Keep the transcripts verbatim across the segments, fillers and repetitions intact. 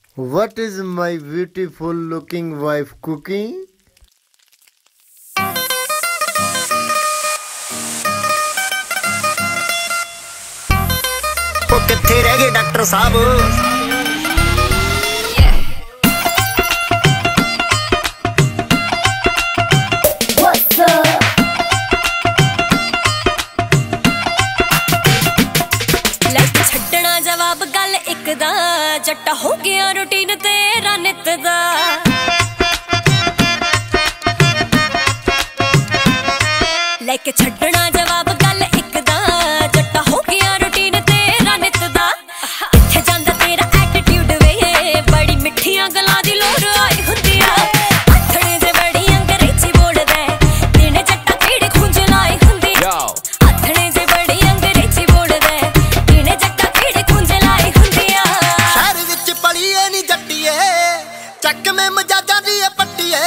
What is my beautiful looking wife cooking? ਉਹ ਕਿੱਥੇ ਰਹਿ ਗਏ ਡਾਕਟਰ ਸਾਹਿਬ? जवाब गल एक दा जट्टा हो गया रूटीन तेरा नित दा लेके छड्डना जवाब गल एक दा जट्टा हो गया रूटीन तेरा नित दा किथे जांदा तेरा एटीट्यूड वे बड़ी मिठियां गल्लां दी लोड़ आई हुंदी आ अथणे जे बड़ी अंग्रेजी बोलदा दिन जट्टा केड़े खुंज लाई हुंदी अथणे जे बड़ी अंग्रेजी बोलदा दिन जट्टा चक में मजाजा दी पट्टीए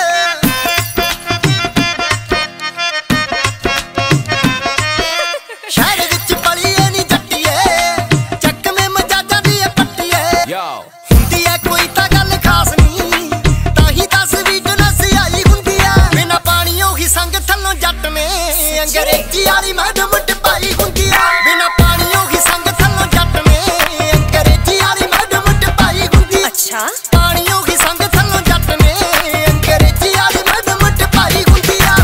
शहर विच पलिए नी जट्टीए चक में मजाजा दी पट्टीए हुंदी है कोई तां गल खास नहीं ताही दस भी नस आई हुंदी है बिना पानियों ही संग थल्लों जट ने अंग्रेजी वाली मैडम टपाई हुंदी है बिना पानियों ही संग थल्लों जट ने अंग्रेजी वाली मैडम टपाई हुंदी है। अच्छा पानियों की संग थल्लों जट ने अंग्रेजी वाली मैडम टपाई हुंदी आ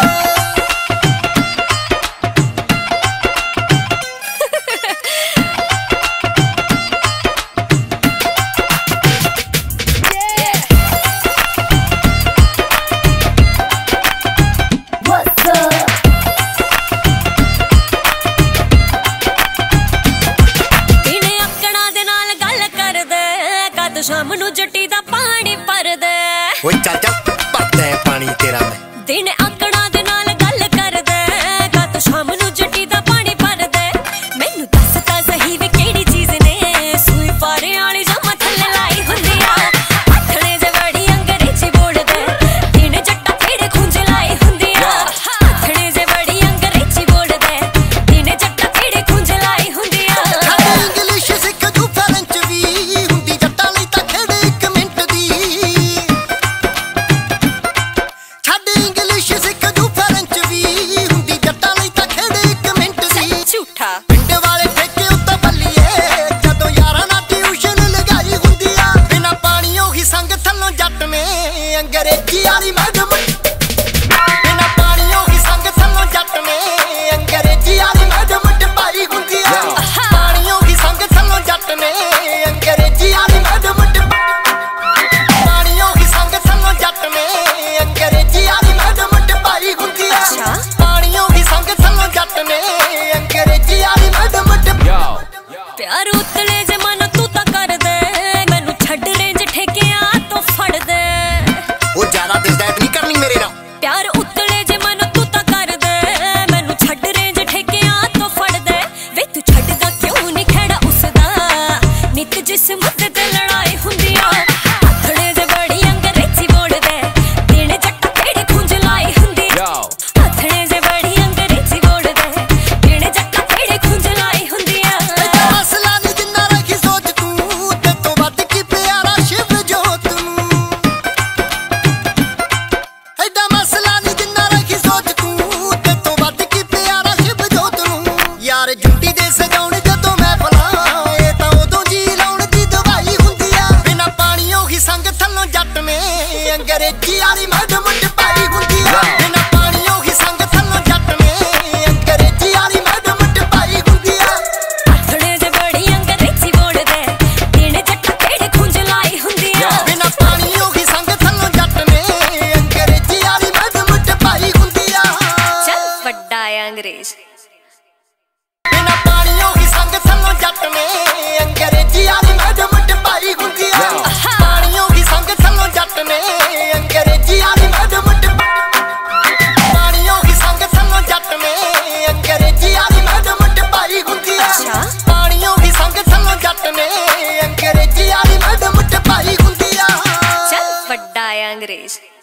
शाम नू जट्टी दा पानी भर दे ओए चल चल भरदा है पानी तेरा मैं दिन आकड़ा दे नाल गल कर दे कद शाम नू जट्टी दा पानी भर दे मैनू दस ता सही वे केड़ी चीज ने सूई पारे वाली जमा थल्ले लाई हुंदी आ अथणे जे बड़ी अंग्रेजी बोल दे दिन जट्टा केड़े खुंज लाई हुंदी आ अथणे जे बड़ी अंग्रेजी बोल दे दिन जट्टा केड़े खुंज लाई हुंदी आ इंग्लिश सिख जू फ्रेंच भी हुंदी जट्टा पिंड वाले ठेके उत्ते बल्लिए जदों यारां नाल ट्यूशन लगाई हुंदी आ बिना पानियों ही संग थल्लों जट ने अंग्रेजी वाली मैडम बिना पानियों ही संग थल्लों जट ने अंग्रेजी वाली मैडम टपाई हुंदी आ पानियों ही संग थल्लों जट ने अंग्रेजी वाली मैडम पानियों ही संग थल्लों जट ने अंग्रेजी वाली मैडम टपाई हुंदी आ पानियों ही संग थल्लों जट ने प्यार उतले जे मन तू ता कर दे मैनू छड्ड रेंज ठेकियां तो फड़ दे ओ ज्यादा दिसदा नहीं करनी मेरे नाल प्यार उतले जे मन तू ता कर दे मैनू छड्ड रेंज ठेकियां तो फड़ दे वे तू छड्डदा क्यों नहीं खड़ा उसदा नित जिस मुद्दे ते लड़ाई हुंदी आ अथणे जे बड़ी अंग्रेजी बोल दे दिन जट्टा केड़े खुंज लाई हुंदी अथणे जे बड़ी अंग्रेजी बोल दे दिन जट्टा केड़े खुंज लाई हुंदी जुटी दे सजाउण जदों महफिलां ए तां उदों जी लाउण दी दवाई हुंदी आ बिना पानियों ही संग थल्लों जट ने अंग्रेजी वाली मैडम टपाई हुंदी आ बिना पानियों ही संग थल्लों जट ने अंग्रेजी वाली मैडम टपाई हुंदी आ अथणे जे बड़ी अंग्रेजी बोल दे दिन जट्टा केड़े खुंज लाई हुंदी आ बिना पानियों ही संग थल्लों जट ने अंग्रेजी वाली मैडम टपाई हुंदी आ चल वड्डा है अंग्रेज बिना पानियों ही संग थल्लों जट ने अंग्रेजी वाली मैडम टपाई हुंदी आ पानियों ही संग थल्लों जट ने अंग्रेजी वाली मैडम पानियों ही संग थल्लों जट ने अंग्रेजी वाली मैडम टपाई हुंदी आ पानियों ही संग थल्लों जट ने अंग्रेजी वाली मैडम टपाई हुंदी आ चल वड्डा है अंग्रेज।